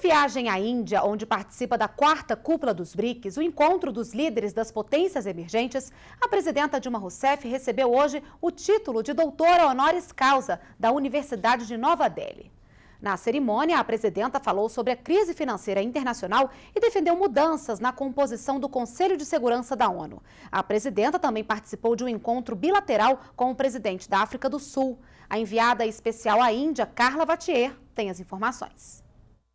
viagem à Índia, onde participa da 4ª cúpula dos BRICS, o encontro dos líderes das potências emergentes, a presidenta Dilma Rousseff recebeu hoje o título de doutora honoris causa da Universidade de Nova Delhi. Na cerimônia, a presidenta falou sobre a crise financeira internacional e defendeu mudanças na composição do Conselho de Segurança da ONU. A presidenta também participou de um encontro bilateral com o presidente da África do Sul. A enviada especial à Índia, Carla Vatier, tem as informações.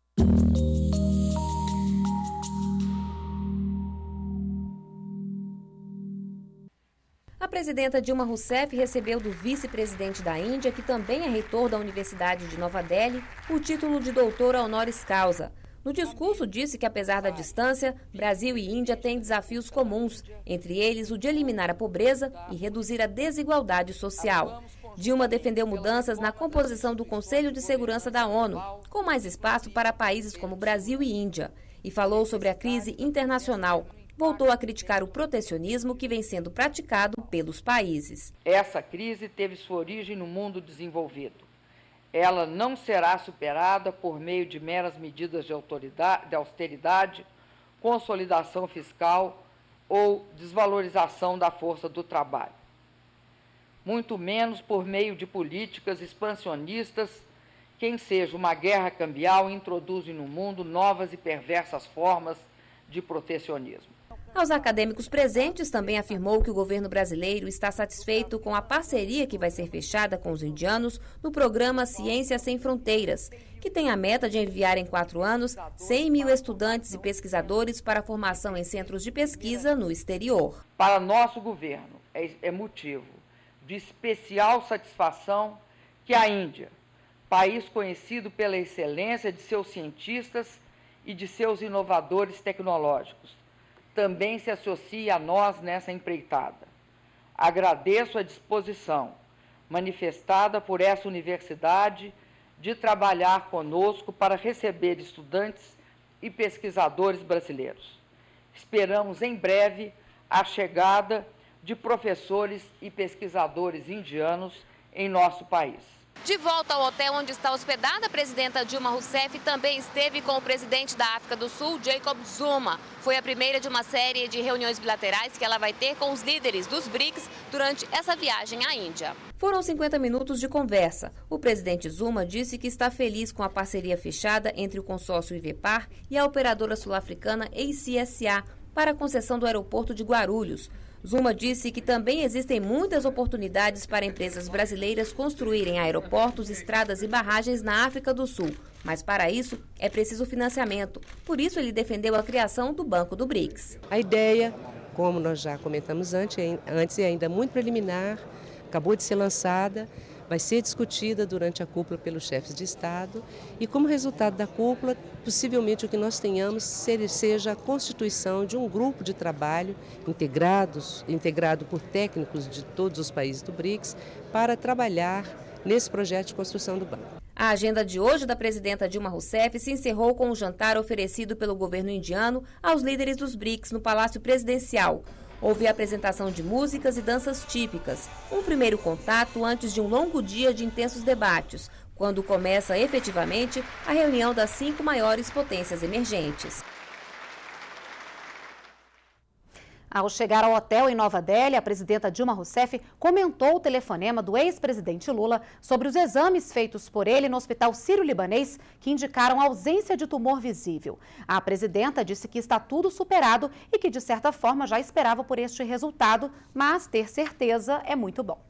A presidenta Dilma Rousseff recebeu do vice-presidente da Índia, que também é reitor da Universidade de Nova Delhi, o título de doutora honoris causa. No discurso, disse que, apesar da distância, Brasil e Índia têm desafios comuns, entre eles o de eliminar a pobreza e reduzir a desigualdade social. Dilma defendeu mudanças na composição do Conselho de Segurança da ONU, com mais espaço para países como Brasil e Índia, e falou sobre a crise internacional. Voltou a criticar o protecionismo que vem sendo praticado pelos países. Essa crise teve sua origem no mundo desenvolvido. Ela não será superada por meio de meras medidas de austeridade, consolidação fiscal ou desvalorização da força do trabalho. Muito menos por meio de políticas expansionistas que enseja uma guerra cambial e introduzem no mundo novas e perversas formas de protecionismo. Aos acadêmicos presentes, também afirmou que o governo brasileiro está satisfeito com a parceria que vai ser fechada com os indianos no programa Ciência Sem Fronteiras, que tem a meta de enviar em 4 anos 100 mil estudantes e pesquisadores para a formação em centros de pesquisa no exterior. Para nosso governo, é motivo de especial satisfação que a Índia, país conhecido pela excelência de seus cientistas e de seus inovadores tecnológicos, também se associa a nós nessa empreitada. Agradeço a disposição manifestada por essa universidade de trabalhar conosco para receber estudantes e pesquisadores brasileiros. Esperamos em breve a chegada de professores e pesquisadores indianos em nosso país. De volta ao hotel onde está hospedada, a presidenta Dilma Rousseff também esteve com o presidente da África do Sul, Jacob Zuma. Foi a primeira de uma série de reuniões bilaterais que ela vai ter com os líderes dos BRICS durante essa viagem à Índia. Foram 50 minutos de conversa. O presidente Zuma disse que está feliz com a parceria fechada entre o consórcio IVEPAR e a operadora sul-africana ACSA para a concessão do aeroporto de Guarulhos. Zuma disse que também existem muitas oportunidades para empresas brasileiras construírem aeroportos, estradas e barragens na África do Sul. Mas para isso é preciso financiamento. Por isso ele defendeu a criação do Banco do BRICS. A ideia, como nós já comentamos antes é ainda muito preliminar, acabou de ser lançada, vai ser discutida durante a cúpula pelos chefes de Estado e, como resultado da cúpula, possivelmente o que nós tenhamos seja a constituição de um grupo de trabalho integrado por técnicos de todos os países do BRICS para trabalhar nesse projeto de construção do banco. A agenda de hoje da presidenta Dilma Rousseff se encerrou com um jantar oferecido pelo governo indiano aos líderes dos BRICS no Palácio Presidencial. Houve a apresentação de músicas e danças típicas, um primeiro contato antes de um longo dia de intensos debates, quando começa efetivamente a reunião das 5 maiores potências emergentes. Ao chegar ao hotel em Nova Delhi, a presidenta Dilma Rousseff comentou o telefonema do ex-presidente Lula sobre os exames feitos por ele no Hospital Sírio-Libanês que indicaram ausência de tumor visível. A presidenta disse que está tudo superado e que, de certa forma, já esperava por este resultado, mas ter certeza é muito bom.